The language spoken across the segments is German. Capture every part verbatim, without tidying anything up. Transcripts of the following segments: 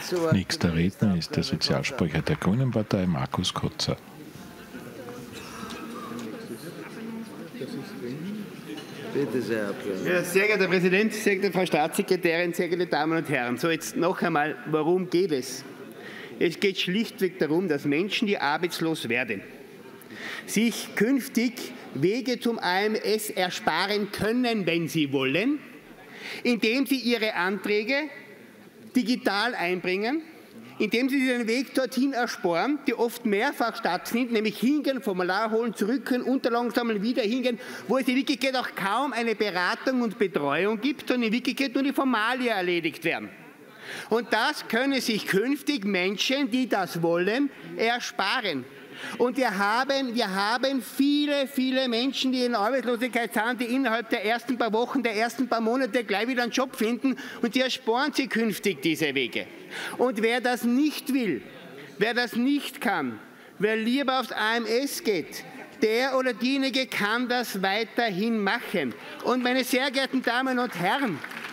Nächster Redner ist der Sozialsprecher der Grünen Partei, Markus Kotzer. Bitte sehr, ja, sehr geehrter Herr Präsident, sehr geehrte Frau Staatssekretärin, sehr geehrte Damen und Herren. So, jetzt noch einmal, worum geht es? Es geht schlichtweg darum, dass Menschen, die arbeitslos werden, sich künftig Wege zum A M S ersparen können, wenn sie wollen, indem sie ihre Anträge digital einbringen, indem sie den Weg dorthin ersparen, die oft mehrfach stattfindet, nämlich hingehen, Formular holen, zurückgehen, Unterlagen sammeln, wieder hingehen, wo es in Wirklichkeit auch kaum eine Beratung und Betreuung gibt, sondern in Wirklichkeit nur die Formalia erledigt werden. Und das können sich künftig Menschen, die das wollen, ersparen. Und wir haben, wir haben viele, viele Menschen, die in Arbeitslosigkeit sind, die innerhalb der ersten paar Wochen, der ersten paar Monate gleich wieder einen Job finden, und die ersparen sie künftig diese Wege. Und wer das nicht will, wer das nicht kann, wer lieber aufs A M S geht, der oder diejenige kann das weiterhin machen. Und meine sehr geehrten Damen und Herren,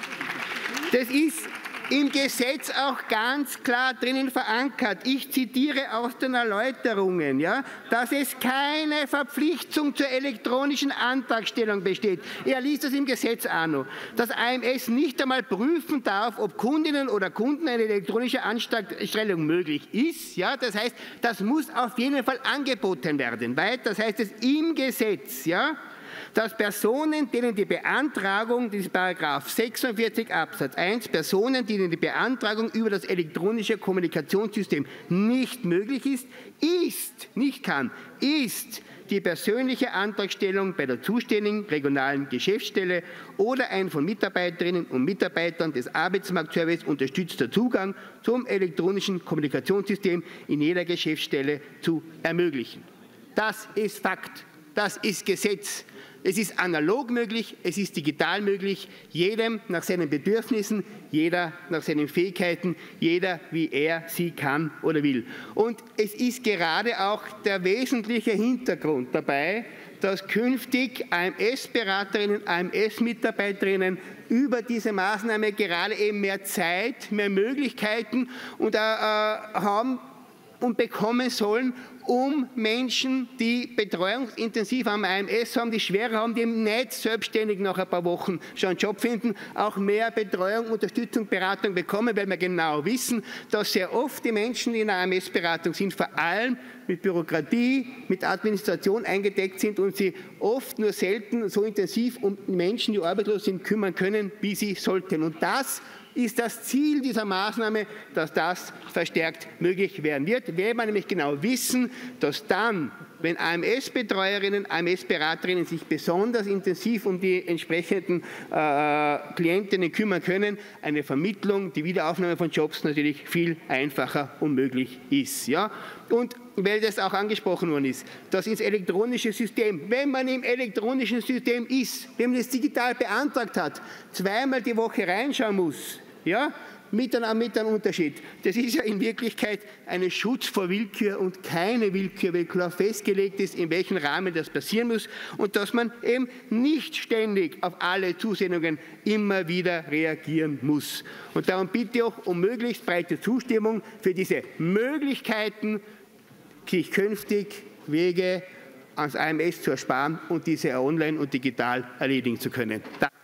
das ist im Gesetz auch ganz klar drinnen verankert. Ich zitiere aus den Erläuterungen, ja, dass es keine Verpflichtung zur elektronischen Antragstellung besteht. Er liest das im Gesetz auch noch. Das A M S nicht einmal prüfen darf, ob Kundinnen oder Kunden eine elektronische Antragstellung möglich ist. Ja, das heißt, das muss auf jeden Fall angeboten werden. Weiter, das heißt es im Gesetz, ja, dass Personen, denen die Beantragung, dieses Paragraph sechsundvierzig Absatz eins, Personen, denen die Beantragung über das elektronische Kommunikationssystem nicht möglich ist, ist, nicht kann, ist die persönliche Antragstellung bei der zuständigen regionalen Geschäftsstelle oder ein von Mitarbeiterinnen und Mitarbeitern des Arbeitsmarktservice unterstützter Zugang zum elektronischen Kommunikationssystem in jeder Geschäftsstelle zu ermöglichen. Das ist Fakt, das ist Gesetz. Es ist analog möglich, es ist digital möglich, jedem nach seinen Bedürfnissen, jeder nach seinen Fähigkeiten, jeder wie er sie kann oder will. Und es ist gerade auch der wesentliche Hintergrund dabei, dass künftig A M S-Beraterinnen, A M S-Mitarbeiterinnen über diese Maßnahme gerade eben mehr Zeit, mehr Möglichkeiten und, äh, haben und bekommen sollen, um Menschen, die betreuungsintensiv am A M S haben, die schwerer haben, die nicht selbstständig nach ein paar Wochen schon einen Job finden, auch mehr Betreuung, Unterstützung, Beratung bekommen, weil wir genau wissen, dass sehr oft die Menschen, die in der A M S-Beratung sind, vor allem mit Bürokratie, mit Administration eingedeckt sind und sie oft nur selten so intensiv um Menschen, die arbeitslos sind, kümmern können, wie sie sollten. Und das ist das Ziel dieser Maßnahme, dass das verstärkt möglich werden wird, weil wir nämlich genau wissen, dass dann, wenn A M S-Betreuerinnen, A M S-Beraterinnen sich besonders intensiv um die entsprechenden äh, Klientinnen kümmern können, eine Vermittlung, die Wiederaufnahme von Jobs natürlich viel einfacher und möglich ist. Ja? Und weil das auch angesprochen worden ist, dass ins elektronische System, wenn man im elektronischen System ist, wenn man es digital beantragt hat, zweimal die Woche reinschauen muss, ja, mit einem, mit einem Unterschied. Das ist ja in Wirklichkeit ein Schutz vor Willkür und keine Willkür, weil klar festgelegt ist, in welchem Rahmen das passieren muss und dass man eben nicht ständig auf alle Zusendungen immer wieder reagieren muss. Und darum bitte ich auch um möglichst breite Zustimmung für diese Möglichkeiten, sich künftig Wege ans A M S zu ersparen und diese online und digital erledigen zu können. Danke.